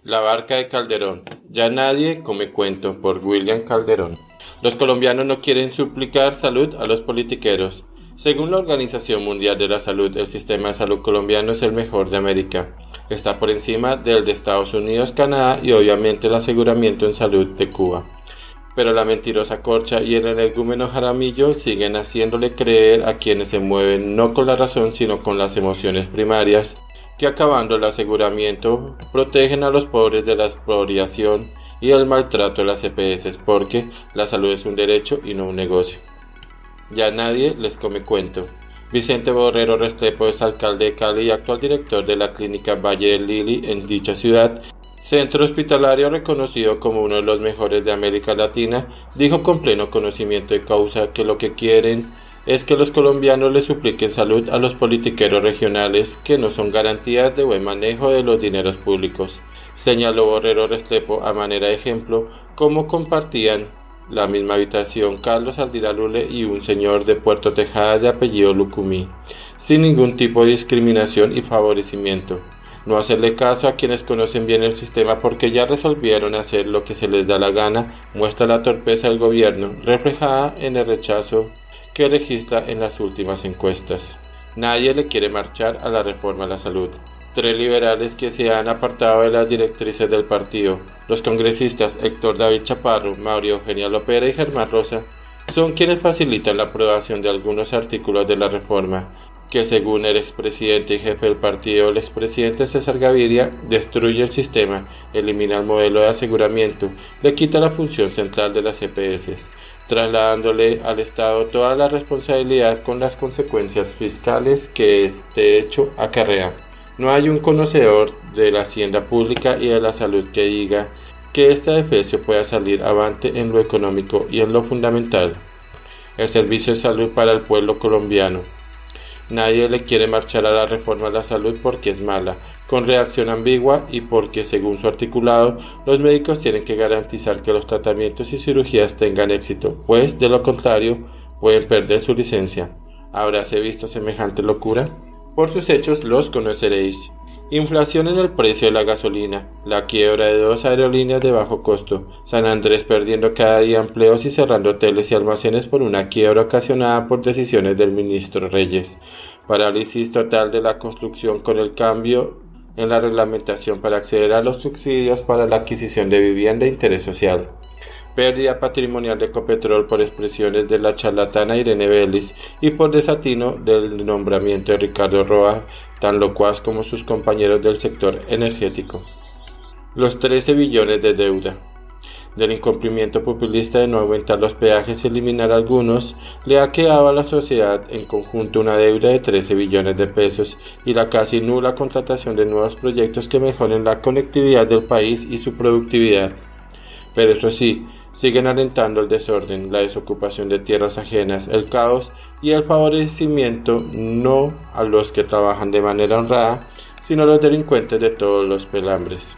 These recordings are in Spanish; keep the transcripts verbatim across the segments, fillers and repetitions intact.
La barca de Calderón. Ya nadie come cuento, por William Calderón. Los colombianos no quieren suplicar salud a los politiqueros. Según la Organización Mundial de la Salud, el sistema de salud colombiano es el mejor de América. Está por encima del de Estados Unidos, Canadá y obviamente el aseguramiento en salud de Cuba. Pero la mentirosa Corcha y el energúmeno Jaramillo siguen haciéndole creer a quienes se mueven no con la razón sino con las emociones primarias, que acabando el aseguramiento protegen a los pobres de la expropiación y del maltrato de las E P S, porque la salud es un derecho y no un negocio. Ya nadie les come cuento. Vicente Borrero Restrepo es alcalde de Cali y actual director de la clínica Valle del Lili en dicha ciudad, centro hospitalario reconocido como uno de los mejores de América Latina, dijo con pleno conocimiento de causa que lo que quieren es que los colombianos le supliquen salud a los politiqueros regionales que no son garantías de buen manejo de los dineros públicos. Señaló Borrero Restrepo a manera de ejemplo cómo compartían la misma habitación Carlos Aldira Lule y un señor de Puerto Tejada de apellido Lucumí, sin ningún tipo de discriminación y favorecimiento. No hacerle caso a quienes conocen bien el sistema porque ya resolvieron hacer lo que se les da la gana muestra la torpeza del gobierno, reflejada en el rechazo que registra en las últimas encuestas. Nadie le quiere marchar a la reforma a la salud. Tres liberales que se han apartado de las directrices del partido, los congresistas Héctor David Chaparro, María Eugenia Lopera y Germán Rosa, son quienes facilitan la aprobación de algunos artículos de la reforma, que según el expresidente y jefe del partido, el expresidente César Gaviria, destruye el sistema, elimina el modelo de aseguramiento, le quita la función central de las E P S, trasladándole al Estado toda la responsabilidad con las consecuencias fiscales que este hecho acarrea. No hay un conocedor de la hacienda pública y de la salud que diga que este edificio pueda salir avante en lo económico y en lo fundamental, el servicio de salud para el pueblo colombiano. Nadie le quiere marchar a la reforma de la salud porque es mala, con reacción ambigua y porque, según su articulado, los médicos tienen que garantizar que los tratamientos y cirugías tengan éxito, pues, de lo contrario, pueden perder su licencia. ¿Habráse visto semejante locura? Por sus hechos los conoceréis. Inflación en el precio de la gasolina, la quiebra de dos aerolíneas de bajo costo, San Andrés perdiendo cada día empleos y cerrando hoteles y almacenes por una quiebra ocasionada por decisiones del ministro Reyes, parálisis total de la construcción con el cambio en la reglamentación para acceder a los subsidios para la adquisición de vivienda de interés social. Pérdida patrimonial de Ecopetrol por expresiones de la charlatana Irene Vélez y por desatino del nombramiento de Ricardo Roa, tan locuaz como sus compañeros del sector energético. Los trece billones de deuda. Del incumplimiento populista de no aumentar los peajes y eliminar algunos, le ha quedado a la sociedad en conjunto una deuda de trece billones de pesos y la casi nula contratación de nuevos proyectos que mejoren la conectividad del país y su productividad. Pero eso sí, siguen alentando el desorden, la desocupación de tierras ajenas, el caos y el favorecimiento no a los que trabajan de manera honrada, sino a los delincuentes de todos los pelambres.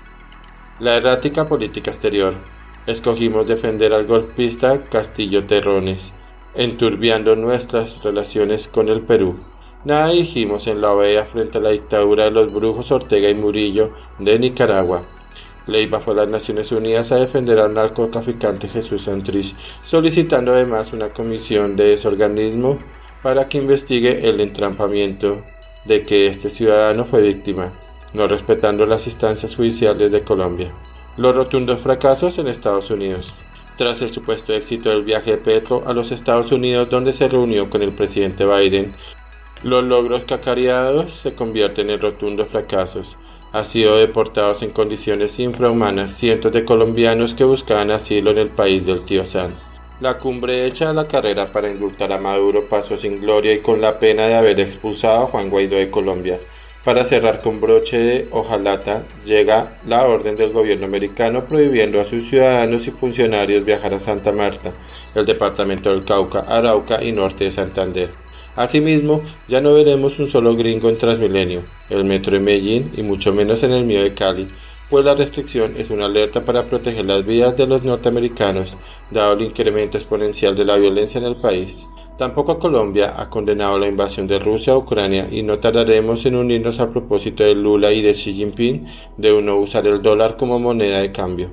La errática política exterior. Escogimos defender al golpista Castillo Terrones, enturbiando nuestras relaciones con el Perú. Nada dijimos en la O E A frente a la dictadura de los brujos Ortega y Murillo de Nicaragua. Leiva fue a las Naciones Unidas a defender al narcotraficante Jesús Santrich, solicitando además una comisión de ese organismo para que investigue el entrampamiento de que este ciudadano fue víctima, no respetando las instancias judiciales de Colombia. Los rotundos fracasos en Estados Unidos. Tras el supuesto éxito del viaje de Petro a los Estados Unidos, donde se reunió con el presidente Biden, los logros cacareados se convierten en rotundos fracasos. Han sido deportados en condiciones infrahumanas cientos de colombianos que buscaban asilo en el país del tío Sam. La cumbre hecha a la carrera para indultar a Maduro pasó sin gloria y con la pena de haber expulsado a Juan Guaidó de Colombia. Para cerrar con broche de hojalata, llega la orden del gobierno americano prohibiendo a sus ciudadanos y funcionarios viajar a Santa Marta, el departamento del Cauca, Arauca y norte de Santander. Asimismo, ya no veremos un solo gringo en Transmilenio, el metro de Medellín y mucho menos en el mío de Cali, pues la restricción es una alerta para proteger las vidas de los norteamericanos, dado el incremento exponencial de la violencia en el país. Tampoco Colombia ha condenado la invasión de Rusia a Ucrania y no tardaremos en unirnos a propósito de Lula y de Xi Jinping de no usar el dólar como moneda de cambio.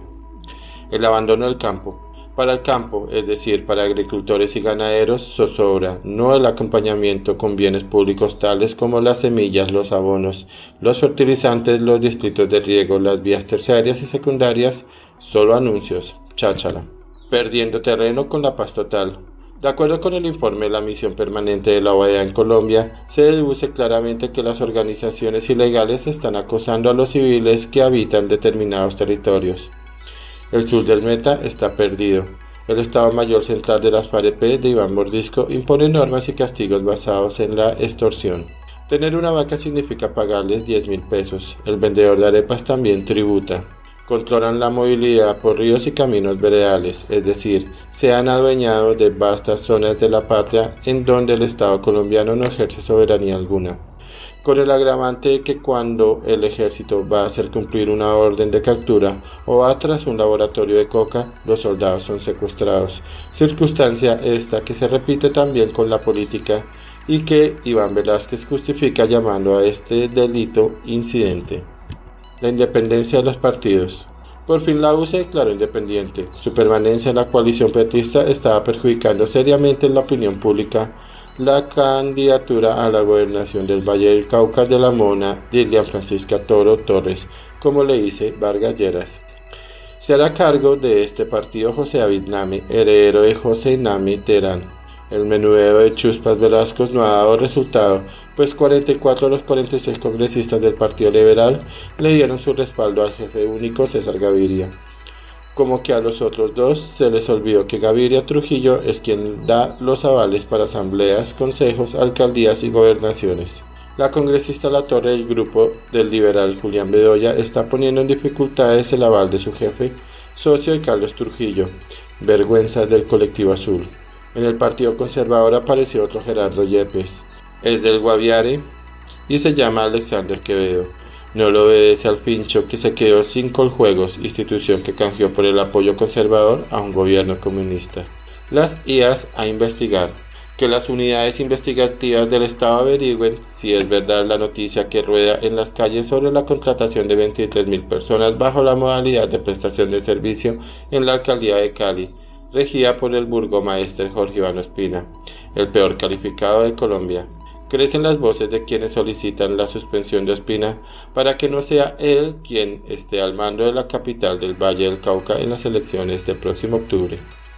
El abandono del campo. Para el campo, es decir, para agricultores y ganaderos, zozobra, no el acompañamiento con bienes públicos tales como las semillas, los abonos, los fertilizantes, los distritos de riego, las vías terciarias y secundarias, solo anuncios, cháchara. Perdiendo terreno con la paz total. De acuerdo con el informe de la Misión Permanente de la O E A en Colombia, se deduce claramente que las organizaciones ilegales están acosando a los civiles que habitan determinados territorios. El sur del Meta está perdido. El Estado Mayor Central de las FAREP de Iván Mordisco impone normas y castigos basados en la extorsión. Tener una vaca significa pagarles diez mil pesos. El vendedor de arepas también tributa. Controlan la movilidad por ríos y caminos veredales, es decir, se han adueñado de vastas zonas de la patria en donde el Estado colombiano no ejerce soberanía alguna. Con el agravante de que cuando el ejército va a hacer cumplir una orden de captura o va tras un laboratorio de coca, los soldados son secuestrados, circunstancia esta que se repite también con la política y que Iván Velázquez justifica llamando a este delito incidente. La independencia de los partidos. Por fin la U se declaró independiente. Su permanencia en la coalición petrista estaba perjudicando seriamente en la opinión pública la candidatura a la gobernación del Valle del Cauca de la mona Dilian Francisca Toro Torres, como le dice Vargas Lleras. Se hará cargo de este partido José David Name, heredero de José Name Terán. El menudeo de Chuspas Velasco no ha dado resultado, pues cuarenta y cuatro de los cuarenta y seis congresistas del Partido Liberal le dieron su respaldo al jefe único César Gaviria. Como que a los otros dos se les olvidó que Gaviria Trujillo es quien da los avales para asambleas, consejos, alcaldías y gobernaciones. La congresista Latorre del grupo del liberal Julián Bedoya está poniendo en dificultades el aval de su jefe, socio de Carlos Trujillo, vergüenza del colectivo azul. En el Partido Conservador apareció otro Gerardo Yepes, es del Guaviare y se llama Alexander Quevedo. No le obedece al pincho que se quedó sin Coljuegos, institución que canjeó por el apoyo conservador a un gobierno comunista. Las I As a investigar. Que las unidades investigativas del Estado averigüen si es verdad la noticia que rueda en las calles sobre la contratación de veintitrés mil personas bajo la modalidad de prestación de servicio en la alcaldía de Cali, regida por el burgomaestre Jorge Iván Ospina, el peor calificado de Colombia. Crecen las voces de quienes solicitan la suspensión de Ospina para que no sea él quien esté al mando de la capital del Valle del Cauca en las elecciones del próximo octubre.